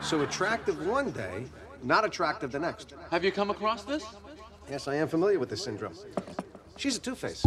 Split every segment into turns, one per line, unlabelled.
So attractive one day, not attractive the next.
Have you come across this?
Yes, I am familiar with this syndrome. She's a two-face.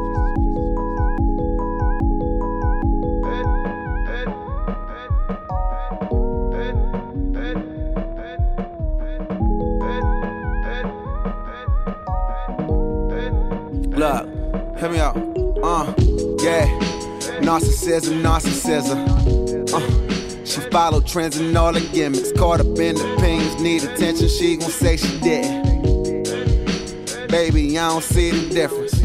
Look, hear me out. Yeah. Narcissism. She followed trends and all the gimmicks. Caught up in the opinions, need attention. She gon' say she did. Baby, I don't see the difference.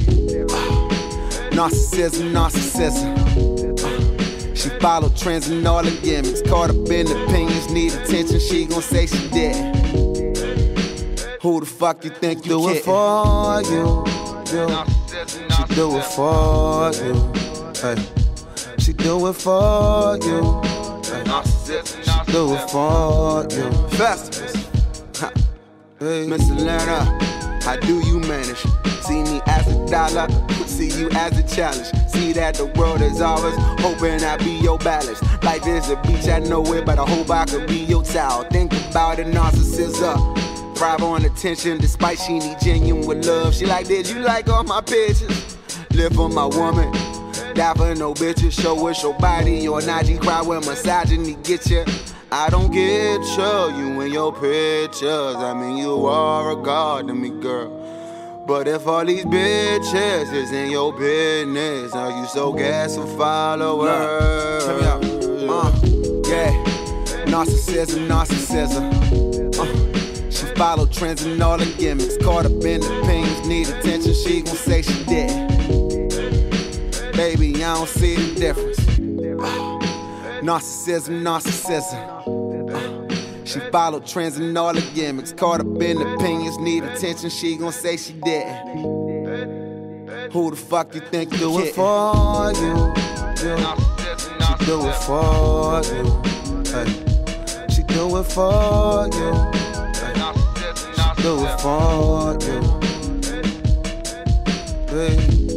Narcissism. She followed trends and all the gimmicks. Caught up in the opinions, need attention. She gon' say she did. Who the fuck you think you
do it for you? She do it for you. Hey. She do it for you. She do it for you.
Festivus. Hey. Mr. Lerner, how do you manage? See me as a dollar, see you as a challenge. See that the world is ours, hoping I be your ballast. Life is a beach, I know it, but I hope I could be your towel. Think about it, narcissism. Thrive on attention, despite she need genuine love. She like, did you like all my pictures? Live for my woman, die for no bitches. Show us your body, your IG cry when misogyny get ya. I don't get you in your pictures. I mean, you are a god to me, girl. But if all these bitches is in your business, are you so gas for followers? Check me out. Yeah. Narcissism. She followed trends and all the gimmicks. Caught up in the opinions, need attention. She gon' say she did. Baby, I don't see the difference. Narcissism. She followed trends and all the gimmicks. Caught up in the opinions, need attention. She gon' say she did. Who the fuck you think you
do it for you? She do it for you. Hey. She do it for you. Do it for you. Hey.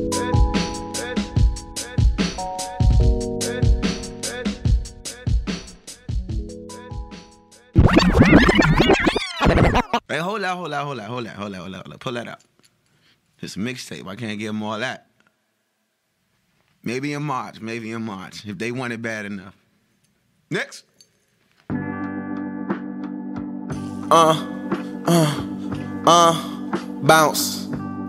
Hey, hold out. Pull that up. It's a mixtape. I can't give them all that. Maybe in March, if they want it bad enough. Next.
Bounce.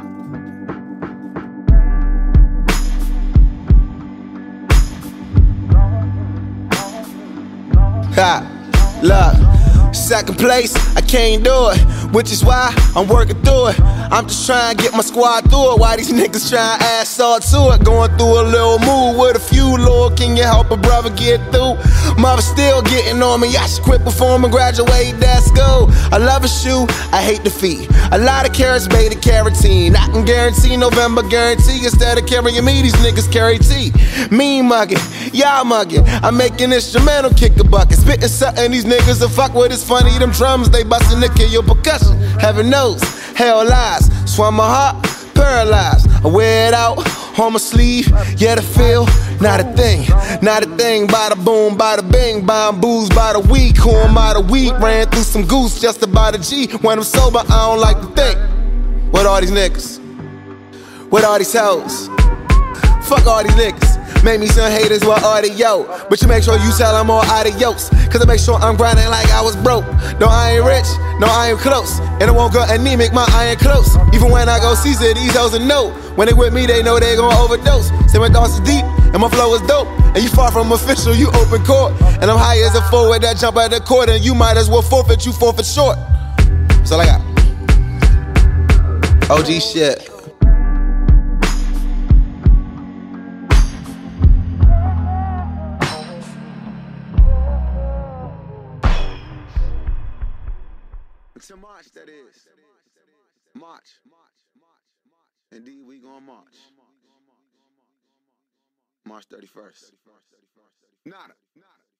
Ha, look. Second place, I can't do it, which is why I'm working through it. I'm just trying to get my squad through it, while these niggas trying to add salt to it. Going through a little move with a few, Lord, can you help a brother get through? Mother still getting on me, I should quit performing, graduate, that's go. I love a shoe, I hate defeat. A lot of carrots, beta carotene. I can guarantee November, guarantee instead of carrying me, these niggas carry tea. Mean mugging, y'all mugging. I make an instrumental, kick a bucket. Spitting something, these niggas will fuck with. It's funny, them drums, they bustin' to kill your percussion. Heaven knows, hell lies. Swam my heart, paralyzed. I wear it out on my sleeve. Yeah, the feel, not a thing. Bada boom, bada bing. Buying booze by the week, corn by the week. Ran through some goose just to buy the G. When I'm sober, I don't like to think. What all these niggas? What all these hoes? Fuck all these niggas. Make me some haters with audio, but you make sure you tell them all adios. Cause I make sure I'm grinding like I was broke. No, I ain't rich, no, I ain't close. And I won't go anemic, my iron close. Even when I go Caesar, these hoes will know. When they with me, they know they gon' overdose. Say my thoughts is deep, and my flow is dope. And you far from official, you open court. And I'm high as a forward that jump at the court. And you might as well forfeit, you forfeit short. That's all I got. OG shit.
It's a March, that is. March. Indeed, we gon' march. March 31st. Nada.